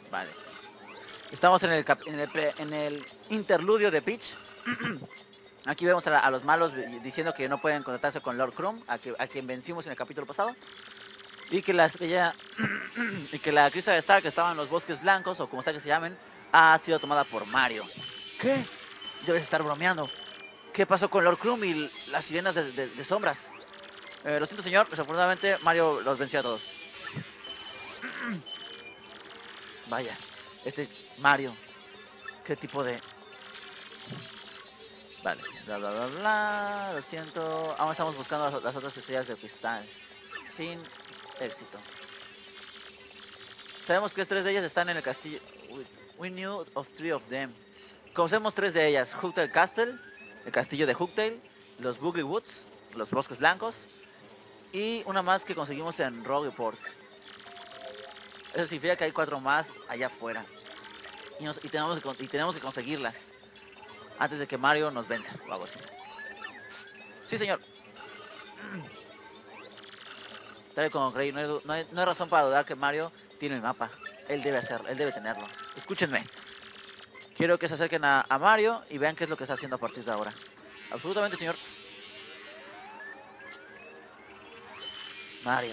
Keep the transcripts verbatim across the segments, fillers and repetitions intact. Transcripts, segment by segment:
Vale. Estamos en el, cap en el, pre en el interludio de Peach. Aquí vemos a, la, a los malos diciendo que no pueden contactarse con Lord Crumb, a, que, a quien vencimos en el capítulo pasado. Y que, las, ella, y que la Crystal Star que estaba en los bosques blancos, o como sea que se llamen, ha sido tomada por Mario. ¿Qué? Debes estar bromeando. ¿Qué pasó con Lord Crumb y las sirenas de, de, de sombras? Eh, lo siento, señor. Desafortunadamente, Mario los venció a todos. Vaya, este Mario. ¿Qué tipo de...? Vale, bla bla bla bla, lo siento. Aún estamos buscando las, las otras estrellas de cristal. Sin éxito. Sabemos que tres de ellas están en el castillo. We knew of three of them. Conocemos tres de ellas. Hooktail Castle, el castillo de Hooktail, los Boogie Woods, los bosques blancos, y una más que conseguimos en Rogueport. Eso significa que hay cuatro más allá afuera. Y, nos, y, tenemos, que, y tenemos que conseguirlas antes de que Mario nos venza o algo así. Sí, señor. Tal como creí, no hay, no, hay, no hay razón para dudar que Mario tiene el mapa. Él debe hacerlo, él debe tenerlo. Escúchenme. Quiero que se acerquen a, a Mario y vean qué es lo que está haciendo a partir de ahora. Absolutamente, señor. Mario.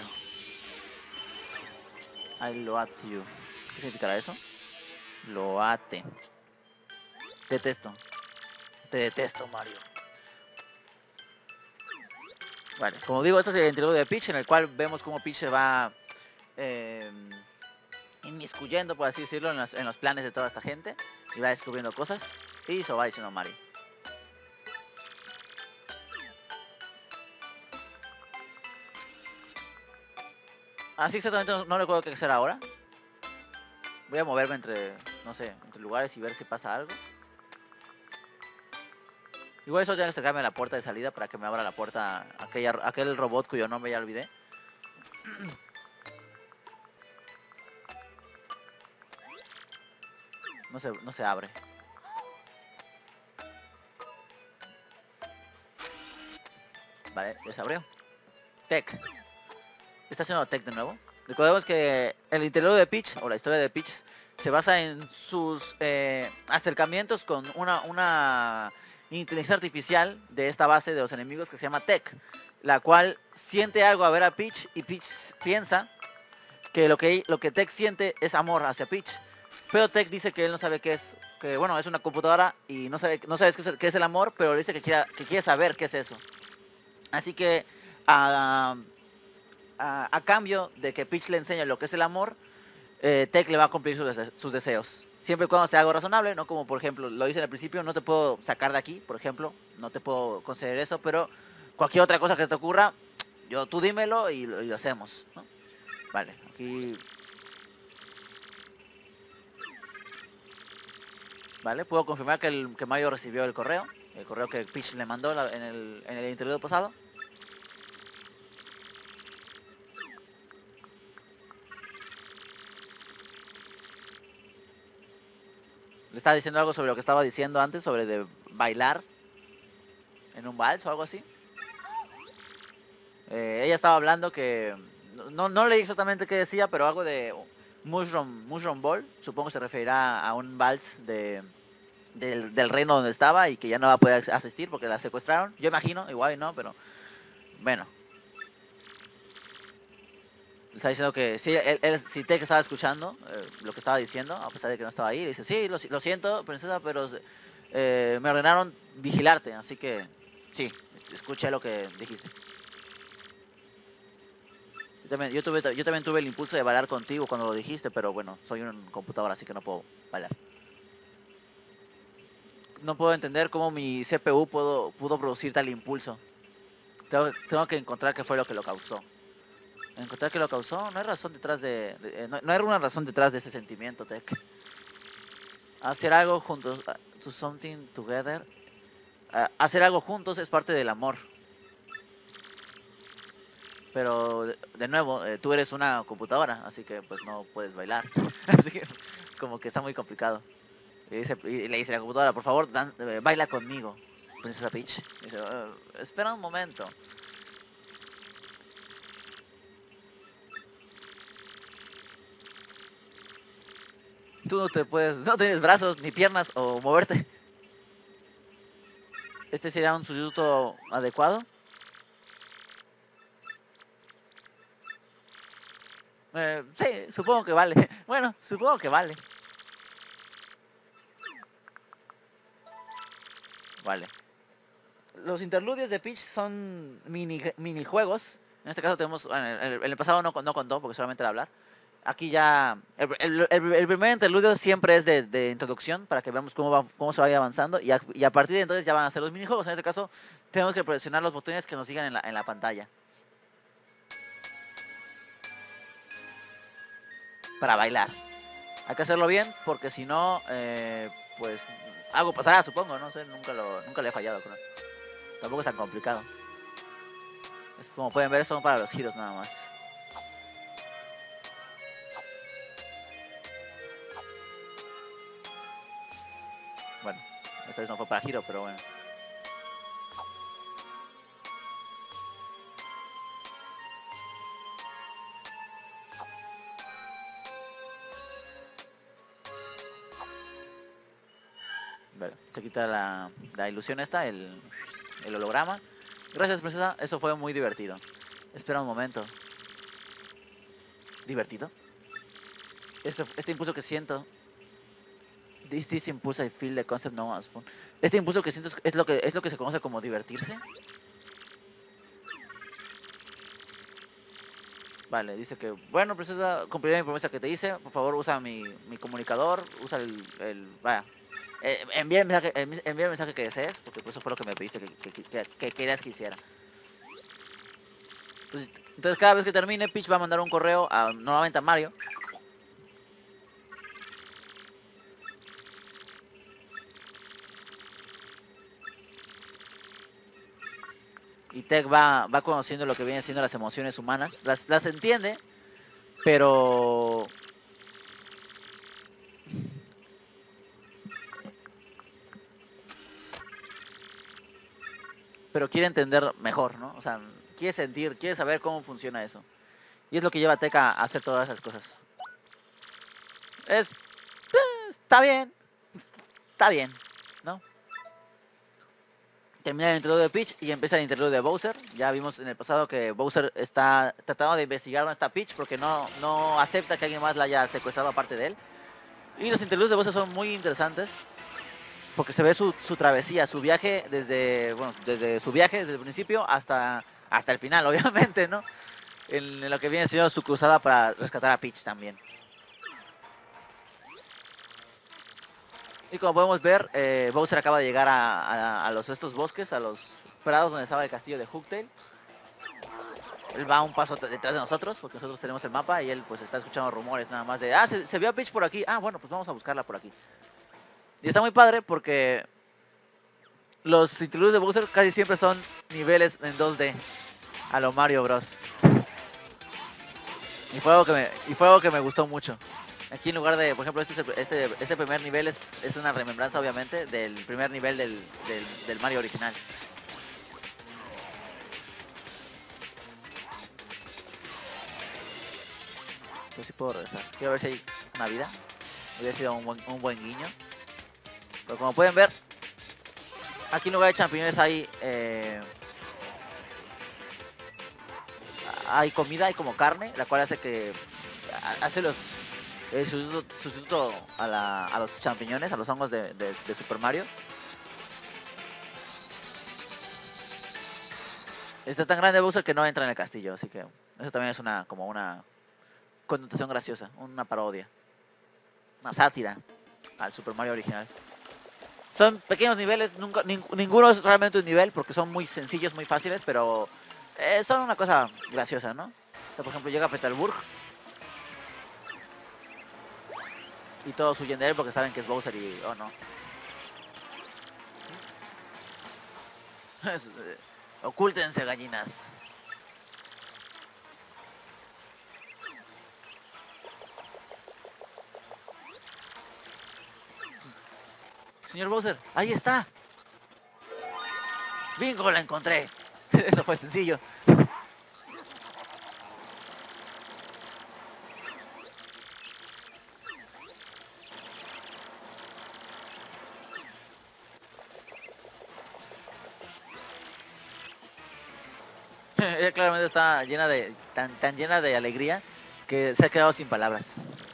I loat you. ¿Qué significará eso? Loate. Detesto. Te detesto, Mario. Vale, como digo, este es el interludio de Peach, en el cual vemos cómo Peach se va eh, inmiscuyendo, por así decirlo, en los, en los planes de toda esta gente. Y va descubriendo cosas. Y se va diciendo Mario. Así exactamente no, no recuerdo qué hacer ahora. Voy a moverme entre, no sé, entre lugares y ver si pasa algo. Igual eso tiene que acercarme a la puerta de salida para que me abra la puerta aquella, aquel robot cuyo nombre ya olvidé. No se, no se abre. Vale, ya se abrió. Tech. ¿Está haciendo Tech de nuevo? Recordemos que el interior de Peach, o la historia de Peach, se basa en sus eh, acercamientos con una, una inteligencia artificial de esta base de los enemigos que se llama Tech, la cual siente algo a ver a Peach y Peach piensa que lo que, lo que Tech siente es amor hacia Peach. Pero Tech dice que él no sabe qué es, que bueno, es una computadora y no sabe, no sabe qué, es, qué es el amor, pero dice que quiere, que quiere saber qué es eso. Así que a, a, a cambio de que Peach le enseñe lo que es el amor, eh, Tech le va a cumplir sus, dese sus deseos. Siempre y cuando sea algo razonable, no como por ejemplo, lo hice al principio, no te puedo sacar de aquí, por ejemplo, no te puedo conceder eso, pero cualquier otra cosa que se te ocurra, yo, tú dímelo y, y lo hacemos, ¿no? Vale, aquí... Vale, puedo confirmar que, el, que Mario recibió el correo, el correo que Peach le mandó la, en, el, en el interludio pasado. Le estaba diciendo algo sobre lo que estaba diciendo antes, sobre de bailar en un vals o algo así. Eh, ella estaba hablando que... No, no leí exactamente qué decía, pero algo de Mushroom, Mushroom Ball. Supongo que se referirá a un vals de, del, del reino donde estaba y que ya no va a poder asistir porque la secuestraron. Yo imagino, igual no, pero bueno. Le está diciendo que sí, él, él si Tech estaba escuchando eh, lo que estaba diciendo, a pesar de que no estaba ahí. Le dice, sí, lo, lo siento, princesa, pero eh, me ordenaron vigilarte, así que sí, escuché lo que dijiste. Yo también, yo, tuve, yo también tuve el impulso de bailar contigo cuando lo dijiste, pero bueno, soy un computador, así que no puedo bailar. No puedo entender cómo mi C P U pudo, pudo producir tal impulso. Tengo, tengo que encontrar qué fue lo que lo causó. Encontrar qué lo causó, no hay razón detrás de... de eh, no, no hay una razón detrás de ese sentimiento, Tech. Hacer algo juntos, uh, to something together. Uh, hacer algo juntos es parte del amor. Pero, de, de nuevo, eh, tú eres una computadora, así que pues no puedes bailar. Así que como que está muy complicado. Y, dice, y le dice a la computadora, por favor, dan, eh, baila conmigo, princesa Peach. Y dice, uh, espera un momento. Tú no te puedes, no tienes brazos ni piernas o moverte. Este sería un sustituto adecuado. Eh, sí, supongo que vale. Bueno, supongo que vale. Vale. Los interludios de Peach son mini, minijuegos. En este caso tenemos, bueno, en el, en el pasado no, no contó porque solamente era hablar. Aquí ya, el, el, el, el primer interludio siempre es de, de introducción para que veamos cómo, va, cómo se vaya avanzando. Y a, y a partir de entonces ya van a ser los minijuegos. En este caso tenemos que presionar los botones que nos sigan en la, en la pantalla. Para bailar. Hay que hacerlo bien porque si no, eh, pues algo pasará, supongo. No sé, nunca, lo, nunca le he fallado, creo. Tampoco es tan complicado. Es como pueden ver, son para los giros nada más. Bueno, esta vez no fue para giro, pero bueno. Bueno, se quita la, la ilusión esta, el, el holograma. Gracias, princesa, eso fue muy divertido. Espera un momento. ¿Divertido? Este, este impulso que siento. This, this impulse I feel the concept no as fun. Este impulso que siento es, es lo que es lo que se conoce como divertirse. Vale, dice que, bueno, princesa, cumpliré mi promesa que te hice. Por favor, usa mi, mi comunicador. Usa el, el vaya. Eh, envía, el mensaje, envía el mensaje que desees, porque pues eso fue lo que me pediste que, que, que, que querías que hiciera. Entonces, entonces cada vez que termine, Peach va a mandar un correo a, nuevamente a Mario. Y Tech va, va conociendo lo que vienen siendo las emociones humanas. Las, las entiende, pero... Pero quiere entender mejor, ¿no? O sea, quiere sentir, quiere saber cómo funciona eso. Y es lo que lleva a Tech a hacer todas esas cosas. Es... Eh, está bien. Está bien, ¿no? Termina el interludio de Peach y empieza el interludio de Bowser. Ya vimos en el pasado que Bowser está tratando de investigar dónde está Peach porque no, no acepta que alguien más la haya secuestrado aparte de él. Y los interludios de Bowser son muy interesantes porque se ve su, su travesía, su viaje desde, bueno, desde su viaje desde el principio hasta, hasta el final, obviamente, ¿no? En, en lo que viene siendo su cruzada para rescatar a Peach también. Y como podemos ver, eh, Bowser acaba de llegar a, a, a los estos bosques, a los prados donde estaba el castillo de Hooktail. Él va un paso detrás de nosotros, porque nosotros tenemos el mapa y él pues está escuchando rumores nada más de, ah, se, se vio a Peach por aquí, ah, bueno, pues vamos a buscarla por aquí. Y está muy padre porque los interludios de Bowser casi siempre son niveles en dos D, a lo Mario Bros. Y fue algo que me, y fue algo que me gustó mucho. Aquí en lugar de, por ejemplo, este, este, este primer nivel es, es una remembranza obviamente del primer nivel del, del, del Mario original. Yo sí puedo regresar. Quiero ver si hay una vida. Hubiera sido un buen, un buen guiño. Pero como pueden ver, aquí en lugar de champiñones hay... Eh, hay comida, hay como carne, la cual hace que... Hace los... El sustituto, sustituto a, la, a los champiñones, a los hongos de, de, de Super Mario. Está tan grande Bowser que no entra en el castillo, así que eso también es una como una connotación graciosa, una parodia, una sátira al Super Mario original. Son pequeños niveles, nunca, ning, ninguno es realmente un nivel porque son muy sencillos, muy fáciles, pero eh, son una cosa graciosa, ¿no? O sea, por ejemplo, llega a Petalburg y todos huyen de él porque saben que es Bowser y... oh no. Es, eh, ocúltense, gallinas. Señor Bowser, ahí está. Bingo, la encontré. Eso fue sencillo. Ella claramente está llena de, tan, tan llena de alegría que se ha quedado sin palabras.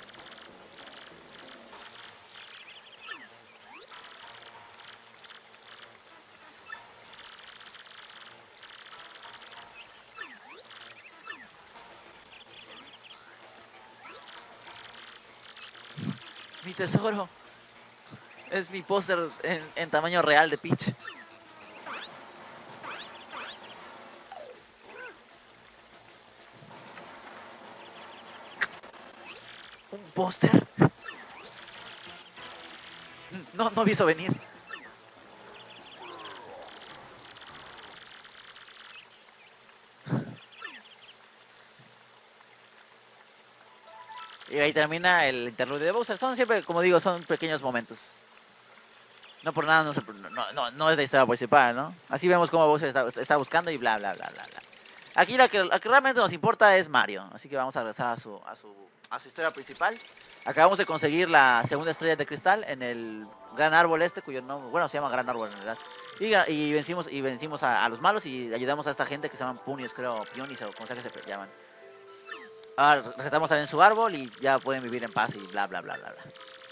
Mi tesoro. Es mi póster en, en tamaño real de Peach. ¿Un póster? No, no vi eso venir. Y ahí termina el interludio de Bowser. Son siempre, como digo, son pequeños momentos. No por nada no, se, no, no, no es la historia principal, ¿no? Así vemos cómo Bowser está, está buscando y bla, bla, bla, bla, bla. Aquí la que, la que realmente nos importa es Mario. Así que vamos a regresar a su, a su, a su historia principal. Acabamos de conseguir la segunda estrella de cristal en el gran árbol este, cuyo nombre, bueno, se llama gran árbol en realidad. Y, y vencimos, y vencimos a, a los malos y ayudamos a esta gente que se llaman Punios, creo, Pionis o como sea que se llaman. Ahora rescatamos también su árbol y ya pueden vivir en paz y bla, bla, bla, bla, bla.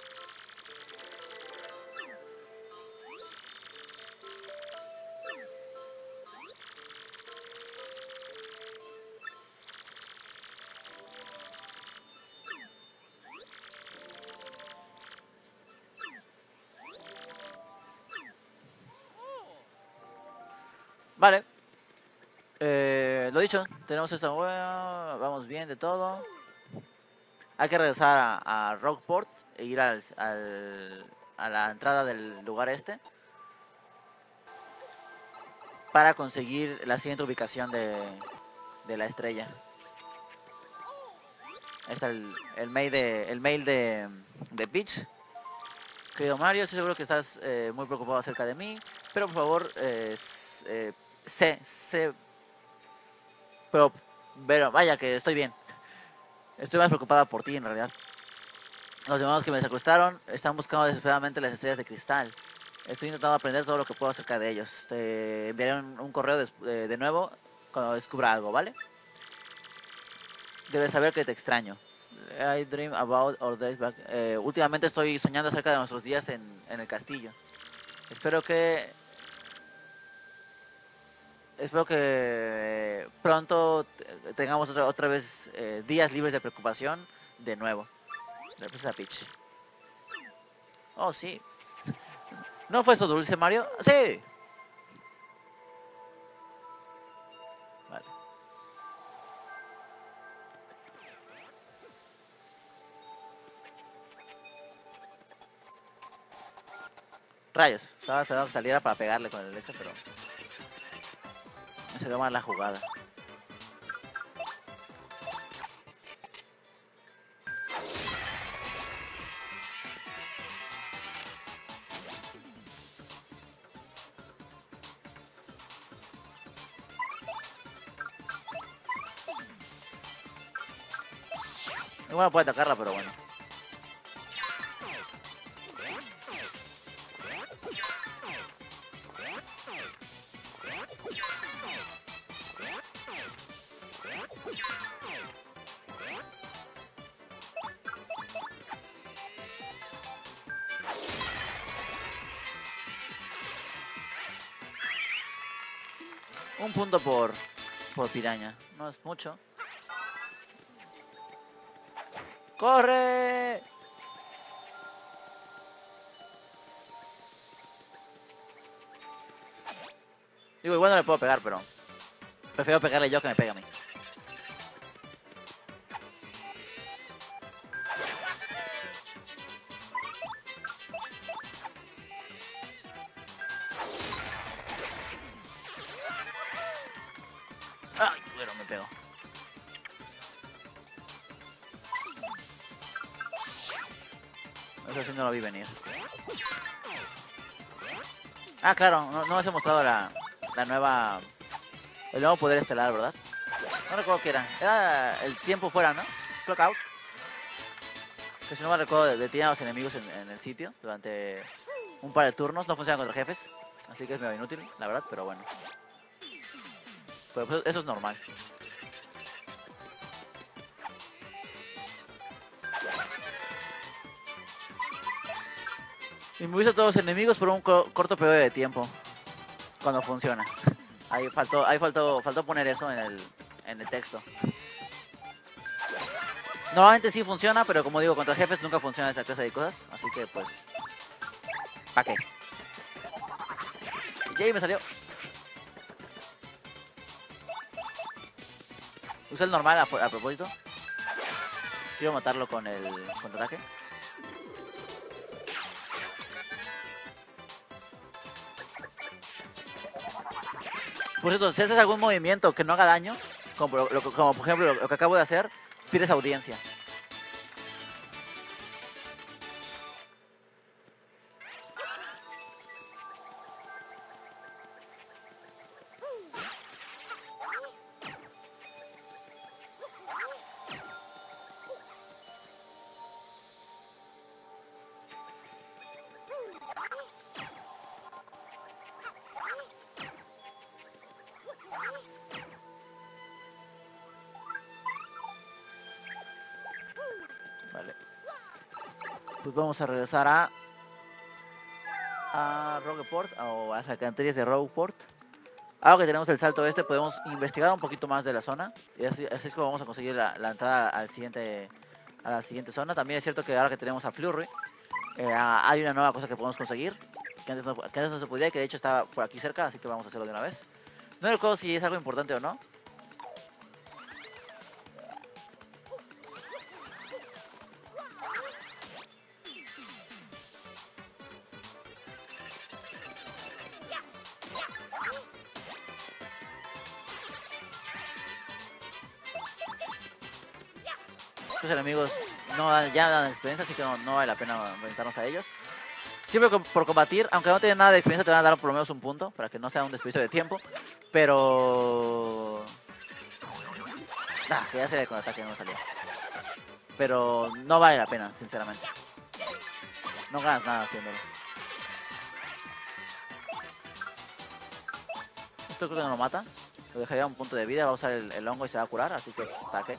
Vale. Eh, lo dicho, tenemos esta hueá, vamos bien de todo. Hay que regresar a, a Rockport e ir al, al, a la entrada del lugar este para conseguir la siguiente ubicación de, de la estrella. Ahí está el, el mail de el mail de, de Peach. Querido Mario, estoy seguro que estás eh, muy preocupado acerca de mí, pero por favor, eh, eh, sé, sé, pero, pero vaya que estoy bien. Estoy más preocupada por ti en realidad. Los demás que me secuestraron están buscando desesperadamente las estrellas de cristal. Estoy intentando aprender todo lo que puedo acerca de ellos. Te enviaré un, un correo de, de, de nuevo cuando descubra algo, ¿vale? Debes saber que te extraño. I dream about our days back. Eh, últimamente estoy soñando acerca de nuestros días en, en el castillo. Espero que... Espero que pronto tengamos otra, otra vez eh, días libres de preocupación de nuevo. Represa Peach. Oh, sí. ¿No fue eso dulce, Mario? Sí. Vale. Rayos. Estaba esperando que saliera para pegarle con el este, pero... me salió mal la jugada. Igual puede atacarla, pero bueno. Un punto por, por piraña. No es mucho. ¡Corre! Digo, igual no le puedo pegar, pero... prefiero pegarle yo que me pegue a mí. ¡Ay! Bueno, me pego. Eso sí no lo vi venir. Ah, claro, no, no os he mostrado la, la nueva... el nuevo poder estelar, ¿verdad? No recuerdo qué era. Era el tiempo fuera, ¿no? Clock out. Que si no me recuerdo, detiene a los enemigos en, en el sitio durante un par de turnos. No funciona contra jefes. Así que es medio inútil, la verdad, pero bueno. Pero pues, eso es normal. Inmoviliza a todos los enemigos por un co corto periodo de tiempo. Cuando funciona. Ahí faltó, ahí faltó, faltó poner eso en el, en el texto. Normalmente sí funciona, pero como digo, contra jefes nunca funciona esa clase de cosas. Así que pues... ¿para qué? Yay, me salió. Usa el normal a, a propósito. Quiero matarlo con el contraataque. Por cierto, si haces algún movimiento que no haga daño, como, lo, como por ejemplo lo, lo que acabo de hacer, pierdes audiencia. Vale. Pues vamos a regresar a... a Rogueport, o a las alcantarillas de Rogueport. Ahora que tenemos el salto este, podemos investigar un poquito más de la zona. Y así, así es como vamos a conseguir la, la entrada al siguiente, a la siguiente zona. También es cierto que ahora que tenemos a Flurry, eh, hay una nueva cosa que podemos conseguir. Que antes, no, que antes no se podía y que de hecho estaba por aquí cerca, así que vamos a hacerlo de una vez. No recuerdo si es algo importante o no. Estos enemigos no dan, ya dan experiencia, así que no, no vale la pena enfrentarnos a ellos. Siempre por combatir, aunque no tienen nada de experiencia, te van a dar por lo menos un punto, para que no sea un desperdicio de tiempo. Pero... Ah, que ya se ve con el ataque, no salió. Pero no vale la pena, sinceramente. No ganas nada haciéndolo. Esto creo que no lo mata. Lo dejaría a un punto de vida, va a usar el, el hongo y se va a curar, así que ataque.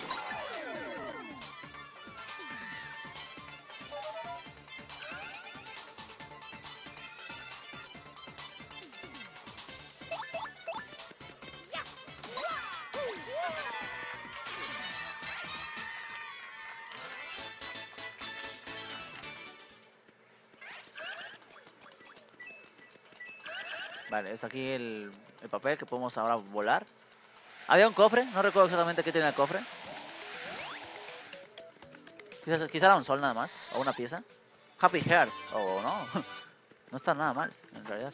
Vale, es aquí el, el papel que podemos ahora volar. Había un cofre, no recuerdo exactamente qué tiene el cofre. Quizás, quizá era un sol nada más, o una pieza. Happy Heart, o no. No está nada mal, en realidad.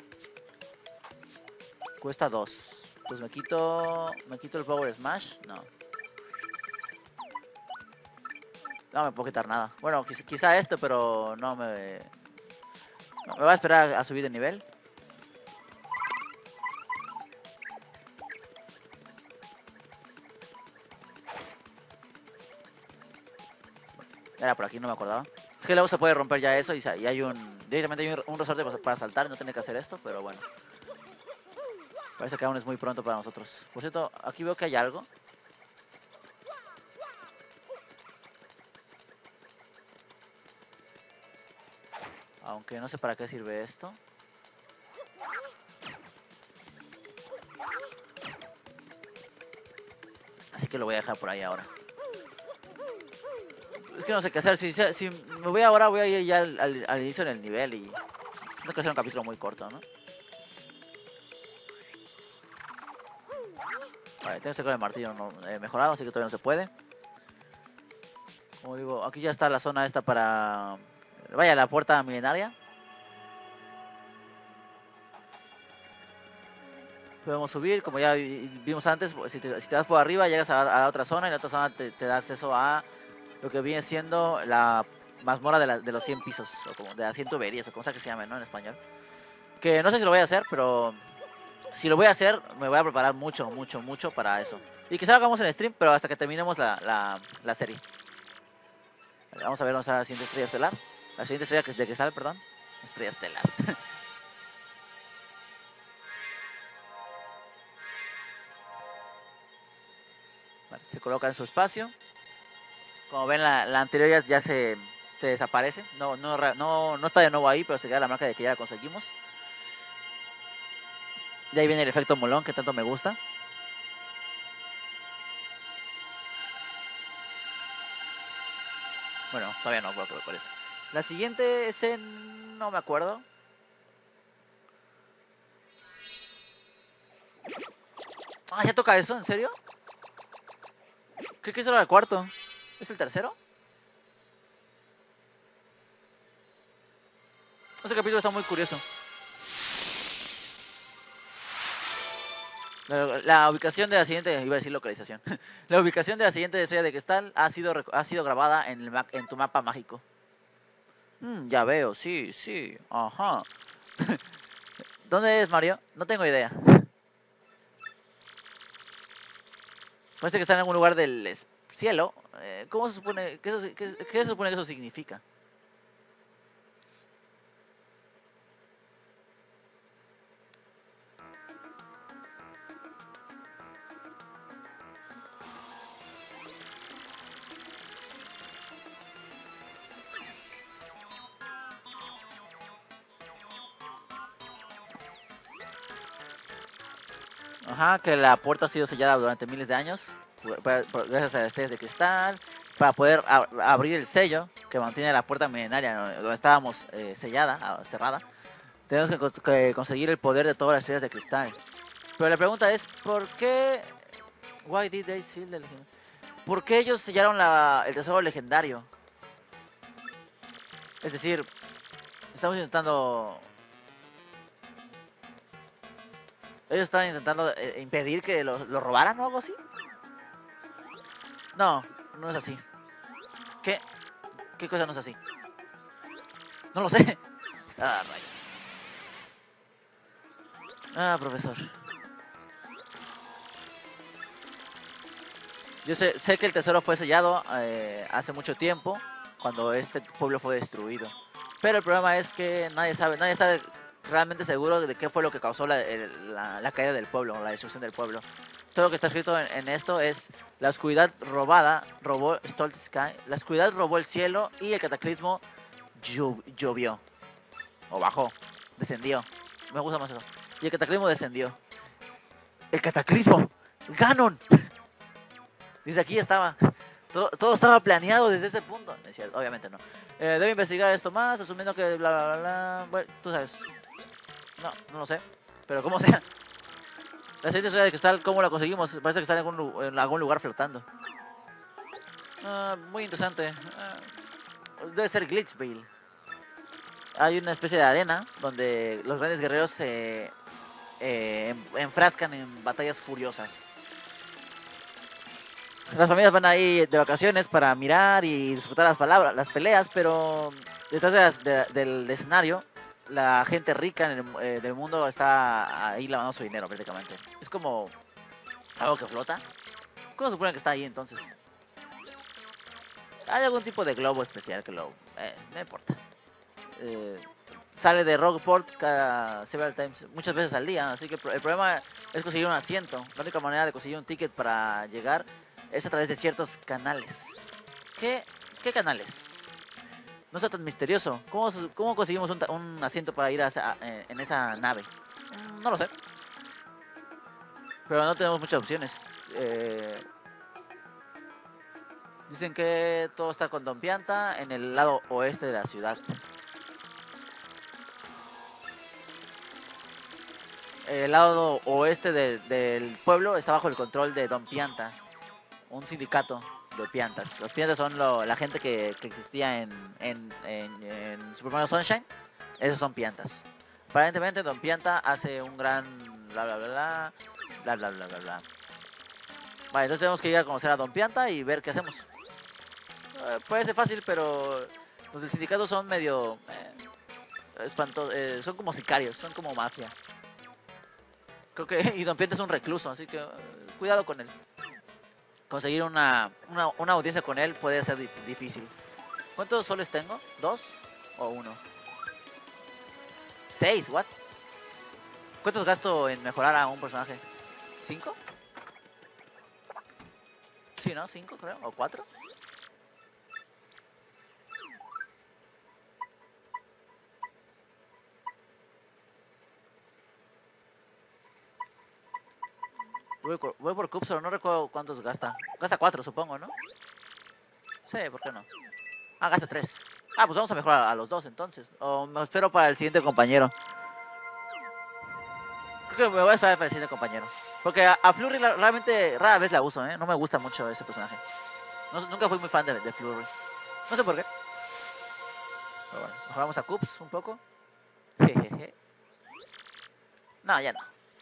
Cuesta dos. Pues me quito... Me quito el Power Smash, no. No me puedo quitar nada. Bueno, quizá, quizá esto, pero no me... No, me va a esperar a subir de nivel. Era por aquí, no me acordaba. Es que luego se puede romper ya eso y, y hay un... Directamente hay un, un resorte para saltar y no tener que hacer esto, pero bueno. Parece que aún es muy pronto para nosotros. Por cierto, aquí veo que hay algo. Aunque no sé para qué sirve esto. Así que lo voy a dejar por ahí ahora. Es que no sé qué hacer. Si, si me voy ahora, voy a ir ya al, al, al inicio del nivel y... Tengo que hacer un capítulo muy corto, ¿no? Vale, tengo que sacar el martillo no, eh, mejorado, así que todavía no se puede. Como digo, aquí ya está la zona esta para... Vaya, la puerta milenaria. Podemos subir, como ya vimos antes, si te, si te vas por arriba llegas a, a la otra zona y la otra zona te, te da acceso a lo que viene siendo la mazmorra de, la, de los cien pisos, o como de las cien tuberías, o como sea que se llame, ¿no? En español. Que no sé si lo voy a hacer, pero si lo voy a hacer, me voy a preparar mucho, mucho, mucho para eso. Y quizá lo hagamos en stream, pero hasta que terminemos la, la, la serie. Vale, vamos a ver dónde está la siguiente estrella estelar. La siguiente estrella que es de cristal, perdón. Estrella estelar. Vale, se coloca en su espacio. Como ven, la, la anterior ya, ya se, se desaparece. No, no, no, no está de nuevo ahí, pero se queda la marca de que ya la conseguimos. Y ahí viene el efecto molón que tanto me gusta. Bueno, todavía no creo que me parece. La siguiente es en... no me acuerdo. Ah, ya toca eso, ¿en serio? Creo que eso era el cuarto. ¿Es el tercero? Este capítulo está muy curioso. La, la ubicación de la siguiente, iba a decir localización. La ubicación de la siguiente estrella de cristal ha sido, ha sido grabada en, el ma en tu mapa mágico. Mm, ya veo, sí, sí, ajá. ¿Dónde es, Mario? No tengo idea. Parece que está en algún lugar del cielo. Eh, ¿Cómo se supone? ¿Qué, eso, qué, qué se supone que eso significa? Ajá, que la puerta ha sido sellada durante miles de años. Gracias a las estrellas de cristal. Para poder ab abrir el sello que mantiene la puerta milenaria donde estábamos eh, sellada, cerrada. Tenemos que, co que conseguir el poder de todas las estrellas de cristal. Pero la pregunta es, ¿por qué? Why did they seal the legend? ¿Por qué ellos sellaron la, el tesoro legendario? Es decir, estamos intentando... Ellos estaban intentando eh, impedir que lo, lo robaran o algo así. No, no es así. ¿Qué? ¿Qué cosa no es así? No lo sé. Ah, rayos. Ah, profesor. Yo sé, sé que el tesoro fue sellado eh, hace mucho tiempo, cuando este pueblo fue destruido. Pero el problema es que nadie sabe, nadie está realmente seguro de qué fue lo que causó la, el, la, la caída del pueblo, la destrucción del pueblo. Todo lo que está escrito en, en esto es: la oscuridad robada robó Stolz Sky, la oscuridad robó el cielo y el cataclismo llovió. O bajó, descendió. Me gusta más eso. Y el cataclismo descendió. ¡El cataclismo! ¡Ganon! Dice, aquí estaba. Todo, todo estaba planeado desde ese punto. Decía, obviamente no. Eh, debe investigar esto más, asumiendo que bla bla bla bla. Bueno, tú sabes. No, no lo sé. Pero como sea. La siguiente estrella de cristal, ¿cómo la conseguimos? Parece que está en algún, en algún lugar flotando. Ah, muy interesante. Ah, debe ser Glitchville. Hay una especie de arena donde los grandes guerreros se eh, enfrascan en batallas furiosas. Las familias van ahí de vacaciones para mirar y disfrutar las palabras, las peleas, pero detrás de las, de, del escenario, la gente rica en el, eh, del mundo está ahí lavando su dinero prácticamente. Es como algo que flota. ¿Cómo se supone que está ahí entonces? Hay algún tipo de globo especial que lo... Eh, no importa. Eh, sale de Rockport cada several times, muchas veces al día, así que el problema es conseguir un asiento. La única manera de conseguir un ticket para llegar es a través de ciertos canales. ¿Qué, qué canales? No sea tan misterioso. ¿Cómo, cómo conseguimos un, un, asiento para ir a, a, en esa nave? Mm, no lo sé. Pero no tenemos muchas opciones. Eh, dicen que todo está con Don Pianta en el lado oeste de la ciudad. El lado oeste de, del pueblo está bajo el control de Don Pianta, un sindicato de piantas. Los piantas son lo, la gente que, que existía en, en, en, en Super Mario Sunshine. Esos son piantas. Aparentemente Don Pianta hace un gran bla bla bla bla bla bla bla bla. Vale, entonces tenemos que ir a conocer a Don Pianta y ver qué hacemos. Eh, puede ser fácil, pero los del sindicato son medio eh, espantosos, eh, son como sicarios, son como mafia. Creo que y Don Pianta es un recluso, así que uh, cuidado con él. Conseguir una, una, una audiencia con él puede ser di difícil. ¿Cuántos soles tengo? ¿Dos o uno? ¿Seis? ¿What? ¿Cuántos gasto en mejorar a un personaje? ¿Cinco? Sí, ¿no? Cinco, creo. ¿O cuatro? Voy por, voy por Cups, pero no recuerdo cuántos gasta. Gasta cuatro, supongo, ¿no? Sí, ¿por qué no? Ah, gasta tres. Ah, pues vamos a mejorar a los dos entonces. O me espero para el siguiente compañero. Creo que me voy a esperar para el siguiente compañero. Porque a, a Flurry la, realmente rara vez la uso, ¿eh? No me gusta mucho ese personaje. No, nunca fui muy fan de, de Flurry. No sé por qué. Pero bueno, mejoramos a Cups un poco. Jejeje. No, ya no.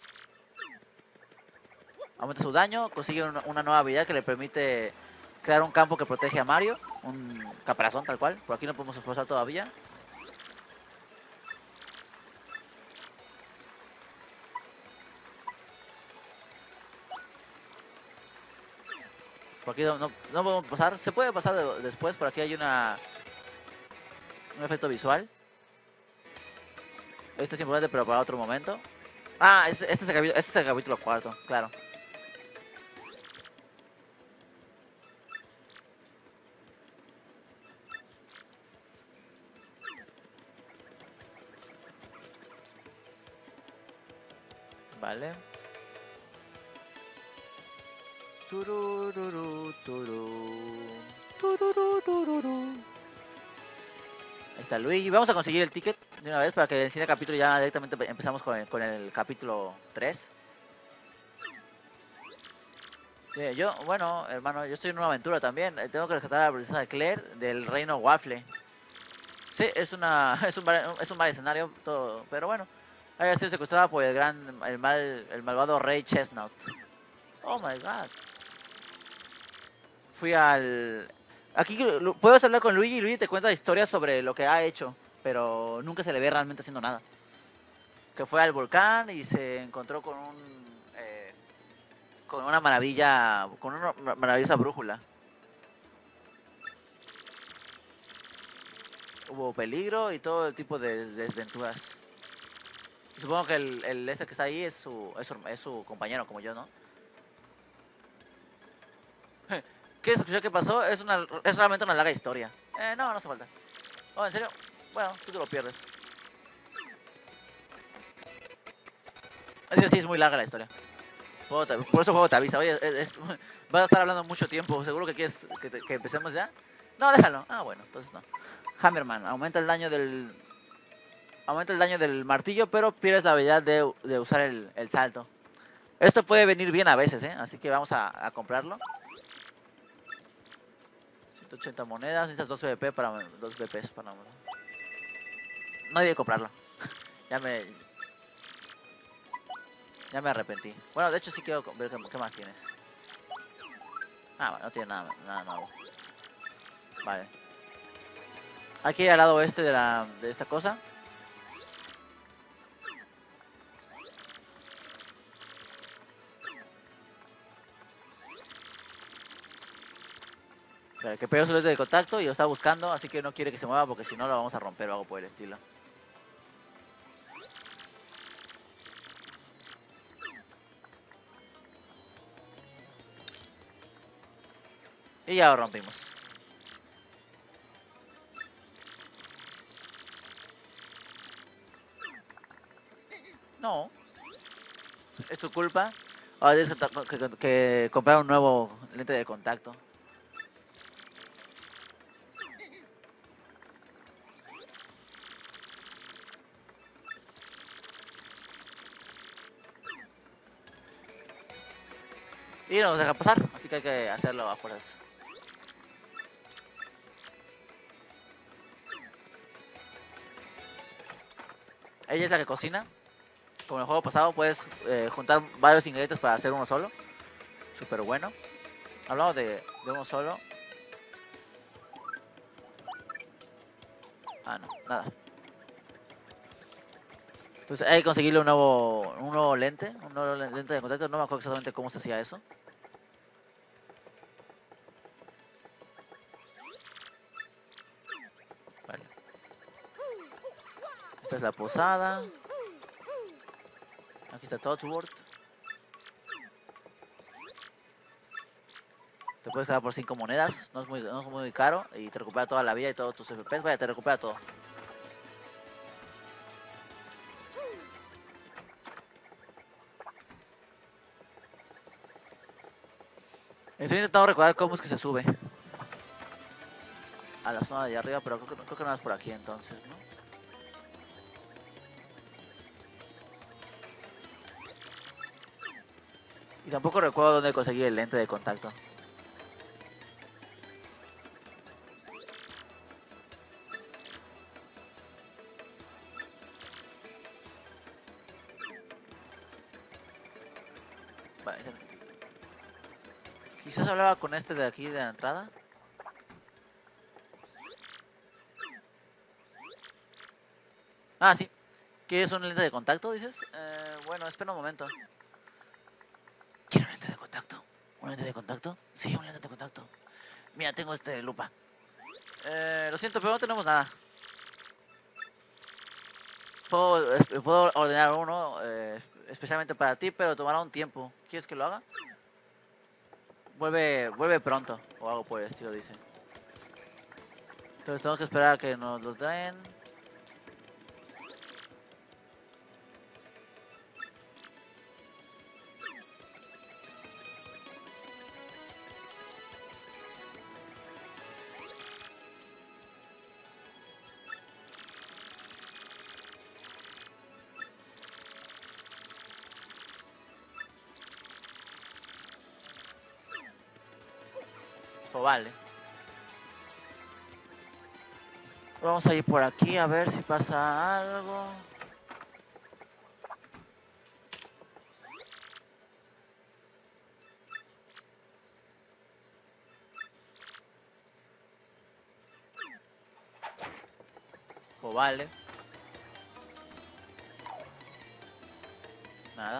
Aumenta su daño, consigue una, una nueva habilidad que le permite crear un campo que protege a Mario. Un caparazón tal cual. Por aquí no podemos esforzar todavía. Por aquí no, no, no podemos pasar. Se puede pasar de, después. Por aquí hay una un efecto visual. Este es importante, pero para otro momento. Ah, este, este, es, el capítulo, este es el capítulo cuarto, claro. Vale. Turururu, turu. Turururu, tururu. Ahí está Luigi. Vamos a conseguir el ticket de una vez para que en el siguiente capítulo ya directamente empezamos con el, con el capítulo tres. Sí, yo, bueno, hermano, yo estoy en una aventura también. Eh, Tengo que rescatar a la princesa de Claire del reino Waffle. Sí, es una es un mal, es un mal escenario, todo, pero bueno. Haya sido secuestrada por el gran, el mal, el malvado rey Chestnut. Oh my god. Fui al... Aquí lo- puedes hablar con Luigi y Luigi te cuenta historias sobre lo que ha hecho, pero nunca se le ve realmente haciendo nada. Que fue al volcán y se encontró con un... eh, con una maravilla, con una ma- maravillosa brújula. Hubo peligro y todo el tipo de desventuras. Supongo que el, el ese que está ahí es su, es su, es su compañero como yo, ¿no? ¿Qué escuché que pasó? Es una es realmente una larga historia. Eh, no, no hace falta. Oh, ¿en serio? Bueno, tú te lo pierdes. Es decir, sí, es muy larga la historia. Juego te- por eso juego te avisa. Oye, es, es- vas a estar hablando mucho tiempo. ¿Seguro que quieres que, te- que empecemos ya? No, déjalo. Ah, bueno, entonces no. Hammerman, aumenta el daño del... Aumenta el daño del martillo, pero pierdes la habilidad de, de usar el, el salto. Esto puede venir bien a veces, ¿eh? Así que vamos a, a comprarlo. ciento ochenta monedas, necesitas dos V P para... dos V Ps para... No debí comprarlo. Ya me... Ya me arrepentí. Bueno, de hecho sí quiero ver qué, qué más tienes. Ah, bueno, no tiene nada, nada nuevo. Vale. Aquí al lado oeste de la de esta cosa. Vale, que pegó su lente de contacto y lo está buscando, así que no quiere que se mueva porque si no lo vamos a romper o algo por el estilo. Y ya lo rompimos. No, es tu culpa. Ahora tienes que, que- que comprar un nuevo lente de contacto. Y no nos deja pasar, así que hay que hacerlo a fuerzas. Ella es la que cocina. Como en el juego pasado puedes eh, juntar varios ingredientes para hacer uno solo. Súper bueno. Hablamos de, de uno solo. Ah, no, nada. Entonces hay que conseguirle un nuevo, un nuevo lente, un nuevo lente de contacto. No me acuerdo exactamente cómo se hacía eso. Vale. Esta es la posada. Aquí está Todsworth. Te puedes quedar por cinco monedas, no es muy, no es muy caro y te recupera toda la vida y todos tus F P s. Vaya, te recupera todo. Estoy intentando recordar cómo es que se sube a la zona de allá arriba, pero creo que, creo que no es por aquí entonces, ¿no? Y tampoco recuerdo dónde conseguí el lente de contacto. Vale, quizás hablaba con este de aquí de la entrada. Ah, sí. ¿Quieres un lente de contacto, dices? Eh, bueno, espera un momento. ¿Quiero un lente de contacto? ¿Un lente de contacto? Sí, un lente de contacto. Mira, tengo este lupa. Eh, lo siento, pero no tenemos nada. Puedo, eh, puedo ordenar uno eh, especialmente para ti, pero tomará un tiempo. ¿Quieres que lo haga? Vuelve, vuelve pronto, o algo por el estilo, dice. Entonces tenemos que esperar a que nos los den. Pues vale. Vamos a ir por aquí a ver si pasa algo. Pues vale. Nada.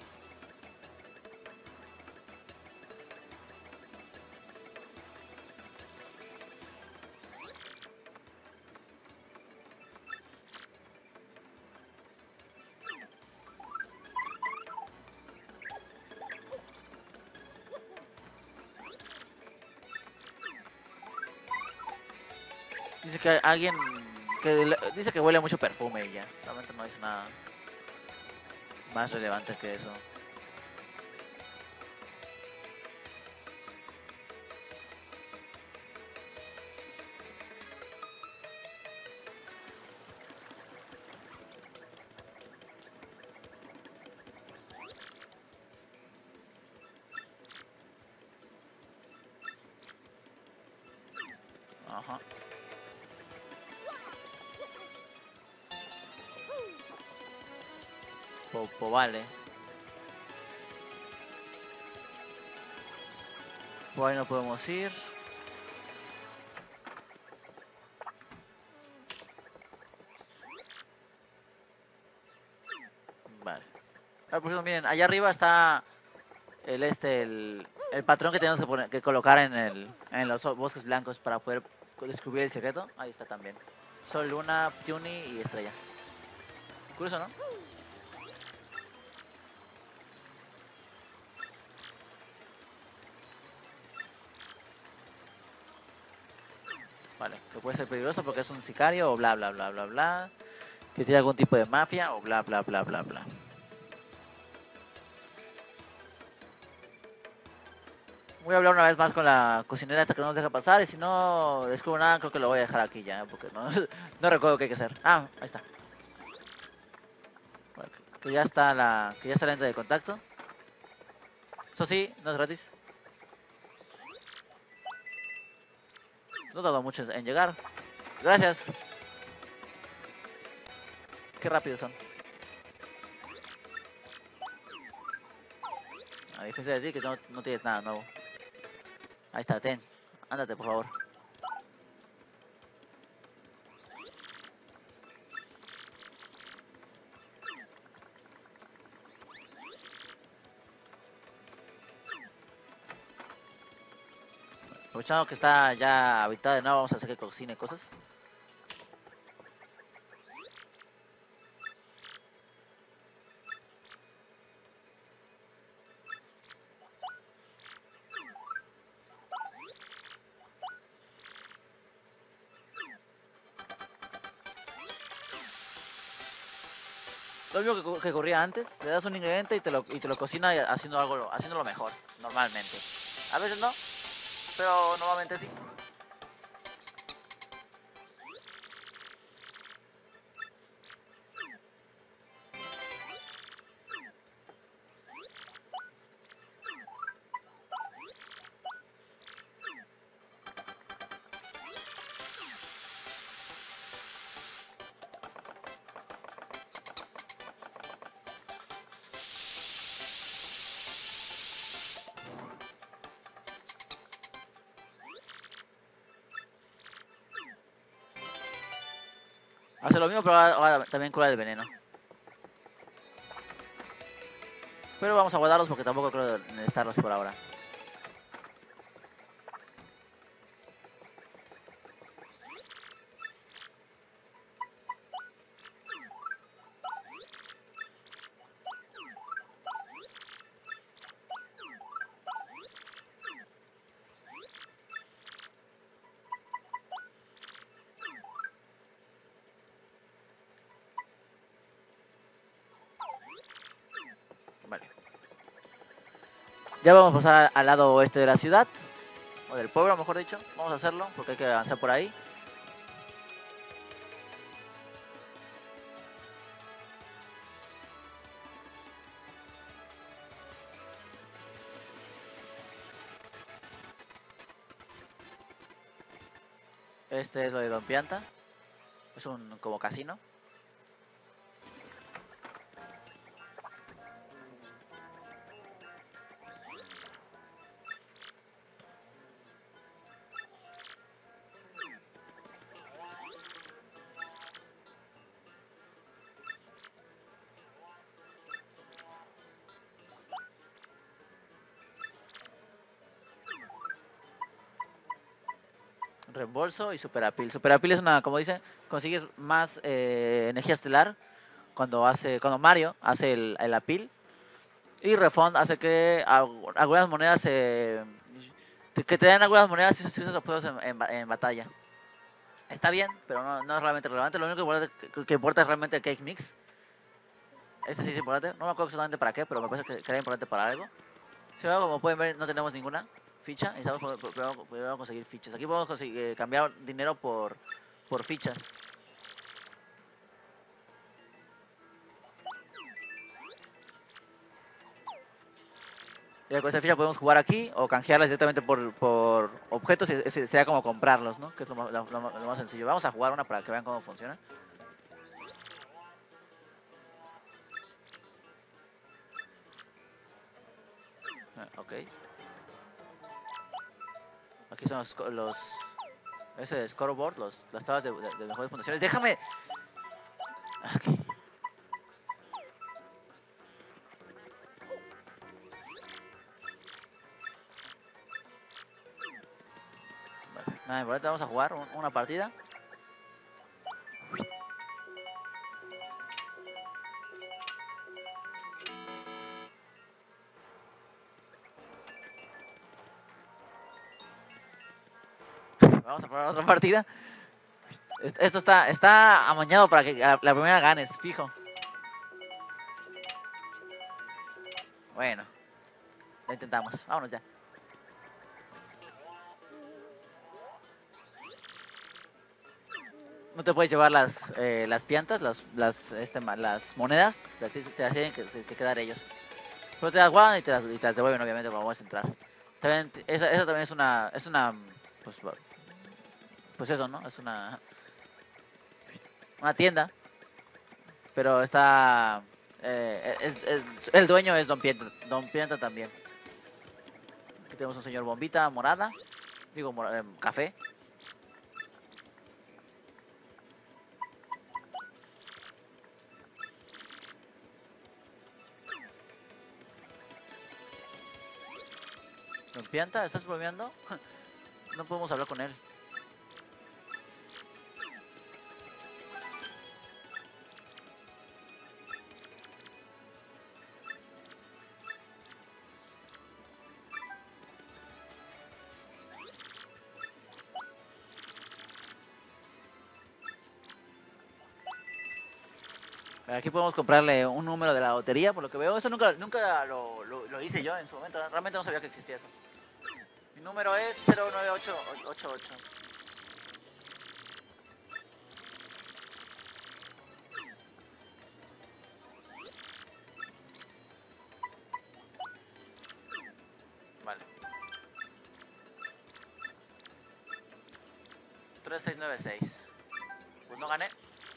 Dice que alguien que le- dice que huele mucho perfume y ya. Realmente no dice nada más relevante que eso. Ajá. Pues, pues vale. Por ahí no podemos ir. Vale. Ah, por cierto, miren, allá arriba está el este, el, el patrón que tenemos que poner, que colocar en el, en los bosques blancos para poder descubrir el secreto. Ahí está también. Sol, Luna, Tuni y Estrella. Curioso, ¿no? Vale, que puede ser peligroso porque es un sicario o bla bla bla bla bla. Que tiene algún tipo de mafia o bla bla bla bla bla. Voy a hablar una vez más con la cocinera hasta que no nos deja pasar y si no descubro nada creo que lo voy a dejar aquí ya porque no, no recuerdo qué hay que hacer. Ah, ahí está. Bueno, que ya está la que ya está la lente de contacto. Eso sí, no es gratis. No tarda mucho en llegar. Gracias. Qué rápidos son. A diferencia de ti que no, no tienes nada nuevo. Ahí está, ten. Ándate por favor. Aprovechando que está ya habitada de nuevo, vamos a hacer que cocine cosas. lo mismo que, que ocurría antes. Le das un ingrediente y te lo, y te lo cocina haciendo algo, haciéndolo mejor, normalmente. A veces no, pero normalmente sí. Hace lo mismo, pero ahora, ahora también cura el veneno. Pero vamos a guardarlos porque tampoco creo necesitarlos por ahora. Vale. Ya vamos a pasar al lado oeste de la ciudad. O del pueblo, mejor dicho. Vamos a hacerlo porque hay que avanzar por ahí. Este es lo de Don Pianta. Es un como casino. Reembolso y superapil. Superapil es una, como dice, consigues más eh, energía estelar cuando hace, cuando Mario hace el, el apil. Y refund hace que algunas monedas eh, que te den algunas monedas si usas objetos en, en, en batalla. Está bien, pero no, no es realmente relevante. Lo único que importa, que, que importa es realmente el Cake Mix. Este sí es importante. No me acuerdo exactamente para qué, pero me parece que, que era importante para algo. Si no, como pueden ver, no tenemos ninguna ficha. Necesitamos primero, primero conseguir fichas. Aquí podemos conseguir, eh, cambiar dinero por, por fichas. Y con esa ficha podemos jugar aquí o canjearlas directamente por, por objetos y ese sería como comprarlos, ¿no? Que es lo más, lo, lo, lo más sencillo. Vamos a jugar una para que vean cómo funciona. Ok. Aquí son los, los ese scoreboard, los, las tablas de, de, de mejores puntuaciones. ¡Déjame! Okay. Vale. Nada importante, vamos a jugar un, una partida. Vamos a probar otra partida. Esto está, está amañado para que la, la primera ganes, fijo. Bueno, lo intentamos. Vámonos ya. No te puedes llevar las eh, las piantas, las las este, las monedas, las, te las tienen que, que quedar ellos. Pero te las guardan y te las, y te las devuelven obviamente cuando vas a entrar. También esa, esa también es una es una pues pues eso, ¿no? Es una una tienda, pero está eh, es, es, el dueño es Don Pianta, Don Pianta también. Aquí tenemos un señor bombita morada, digo mora, eh, café. Don Pianta, ¿estás bromeando? No podemos hablar con él. Aquí podemos comprarle un número de la lotería, por lo que veo. Eso nunca, nunca lo, lo, lo hice yo en su momento. Realmente no sabía que existía eso. Mi número es cero nueve ocho ocho ocho. Vale. tres seis nueve seis. Pues no gané.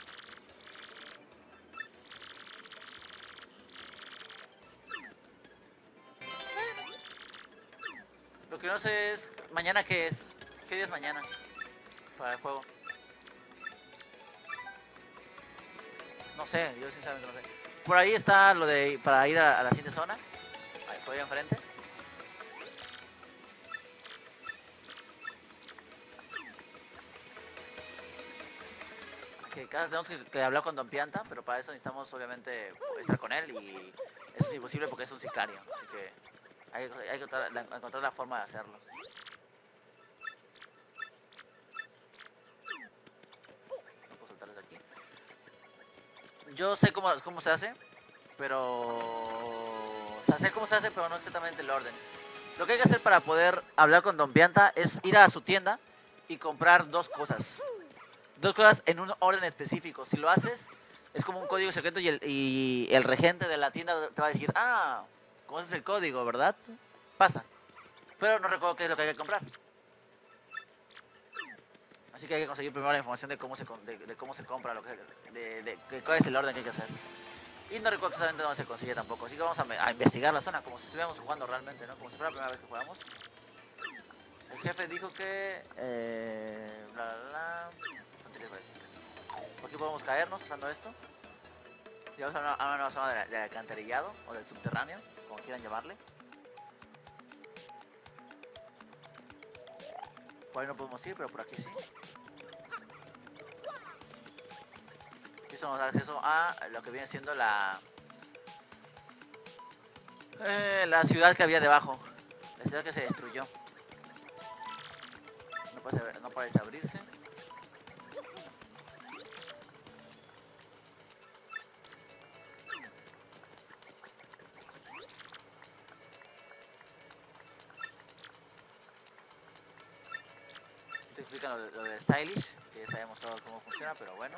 Lo que no sé es mañana qué es. ¿Qué día es mañana para el juego? No sé, yo sinceramente no sé. Por ahí está lo de para ir a, a la siguiente zona. Ahí, por ahí enfrente. Que cada vez tenemos que, que hablar con Don Pianta, pero para eso necesitamos obviamente estar con él y eso es imposible porque es un sicario. Así que hay, hay que encontrar la, encontrar la forma de hacerlo. No puedo soltar desde aquí. Yo sé cómo, cómo se hace, pero... O sea, sé cómo se hace, pero no exactamente el orden. Lo que hay que hacer para poder hablar con Don Pianta es ir a su tienda y comprar dos cosas. Dos cosas en un orden específico. Si lo haces, es como un código secreto y el, y el regente de la tienda te va a decir, ah, conoces el código, ¿verdad? Pasa. Pero no recuerdo qué es lo que hay que comprar. Así que hay que conseguir primero la información de cómo se, de, de cómo se compra, lo que, de, de, de cuál es el orden que hay que hacer. Y no recuerdo exactamente dónde se consigue tampoco. Así que vamos a, a investigar la zona como si estuviéramos jugando realmente, ¿no? Como si fuera la primera vez que jugamos. El jefe dijo que... Eh, bla, bla, bla. Por aquí podemos caernos usando esto. Llegamos a una, a una nueva zona del de alcantarillado o del subterráneo, como quieran llamarle. Por ahí no podemos ir, pero por aquí sí. Y eso nos da acceso a lo que viene siendo la... Eh, la ciudad que había debajo. La ciudad que se destruyó. No parece, no parece abrirse. Te explican lo, lo de Stylish, que ya sabemos todo cómo funciona, pero bueno.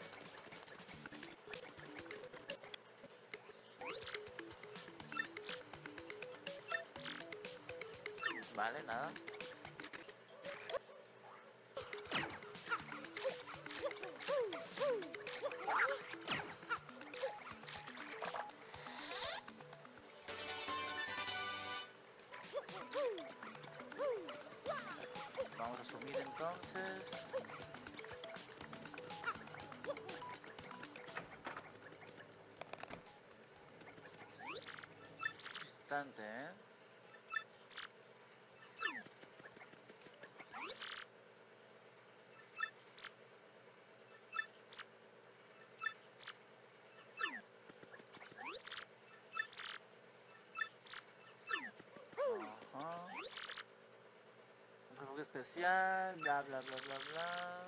Vale, nada. Vamos a subir entonces. Instante, ¿eh? Ajá. Un refugio especial, bla bla bla bla bla.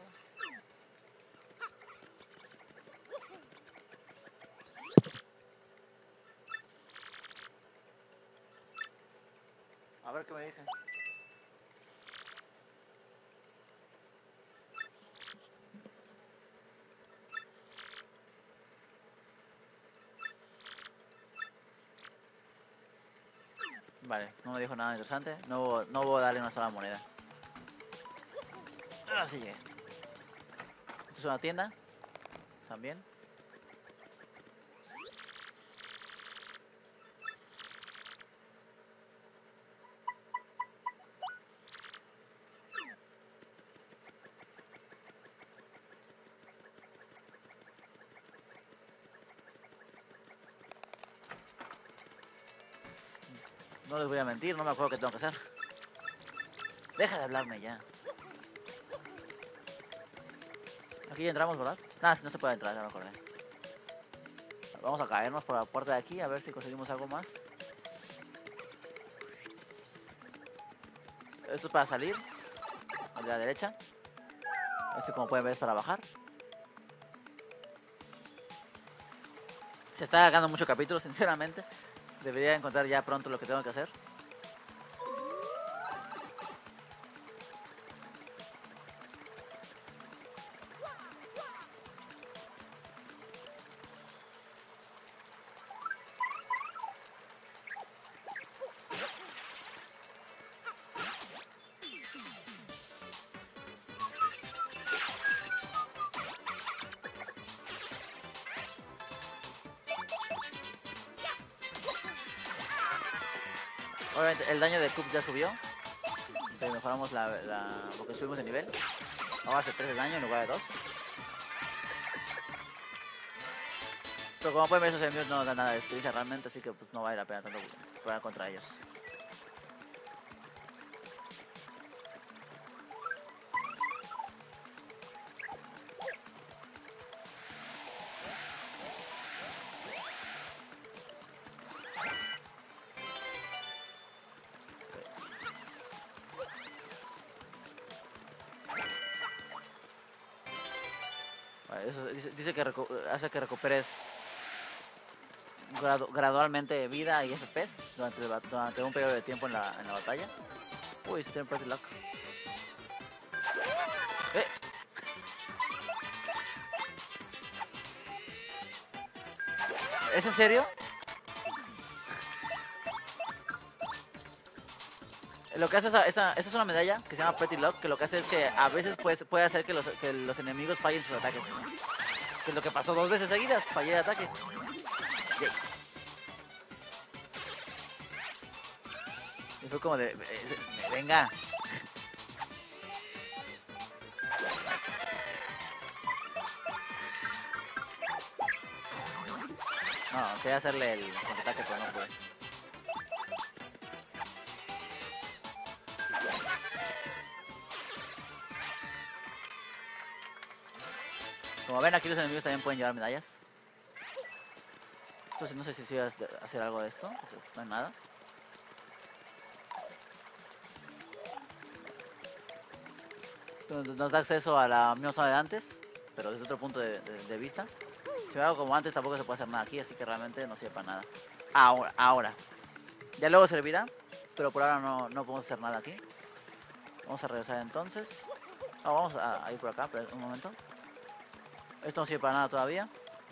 A ver qué me dice. Vale, no me dijo nada interesante. No hubo, no hubo darle una sola moneda. Así que... Esto es una tienda. También. No les voy a mentir, no me acuerdo qué tengo que hacer. Deja de hablarme ya. Aquí entramos, ¿verdad? Nada, si no se puede entrar, ya me acordé. Vamos a caernos por la puerta de aquí a ver si conseguimos algo más. Esto es para salir. El de la derecha. Este, como pueden ver, es para bajar. Se está alargando mucho capítulo, sinceramente. Debería encontrar ya pronto lo que tengo que hacer. Obviamente el daño de Cubs ya subió. Entonces mejoramos la, la... porque subimos de nivel. Vamos a hacer tres de daño en lugar de dos. Pero como pueden ver, esos enemigos no dan nada de experiencia realmente, así que pues no vale la pena tanto jugar contra ellos. Vale, eso dice, dice que hace que recuperes gradu gradualmente vida y F P S durante, durante un periodo de tiempo en la, en la batalla. Uy, se tiene Pretty Lock. ¡Eh! ¿Es en serio? Lo que hace esa, esa, esa es una medalla que se llama Pretty Lock, que lo que hace es que a veces pues, puede hacer que los, que los enemigos fallen sus ataques. Que es lo que pasó dos veces seguidas, fallé de ataque. Yay. Y fue como de... Eh, venga. No, quería hacerle el contraataque, pero no pude. Como ven, aquí los enemigos también pueden llevar medallas. Entonces no sé si voy a hacer algo de esto, porque no hay nada. Entonces nos da acceso a la misma zona de antes, pero desde otro punto de, de, de vista. Si me hago como antes tampoco se puede hacer nada aquí, así que realmente no sirve para nada. Ahora, ahora. Ya luego servirá, pero por ahora no, no podemos hacer nada aquí. Vamos a regresar entonces. Oh, vamos a, a ir por acá, pero un momento. Esto no sirve para nada todavía.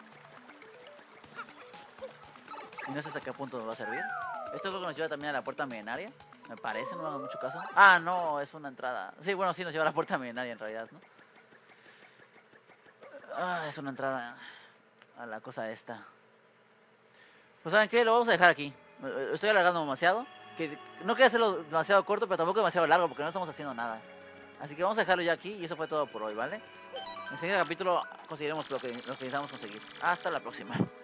Y no sé hasta qué punto nos va a servir. Esto creo que nos lleva también a la puerta milenaria. Me parece, no me hago mucho caso. Ah, no, es una entrada. Sí, bueno, sí nos lleva a la puerta milenaria en realidad, ¿no? Ah, es una entrada a la cosa esta. Pues ¿saben qué? Lo vamos a dejar aquí. Estoy alargando demasiado. Que no quería hacerlo demasiado corto, pero tampoco demasiado largo, porque no estamos haciendo nada. Así que vamos a dejarlo ya aquí y eso fue todo por hoy, ¿vale? En el siguiente capítulo conseguiremos lo que, lo que necesitamos conseguir. Hasta la próxima.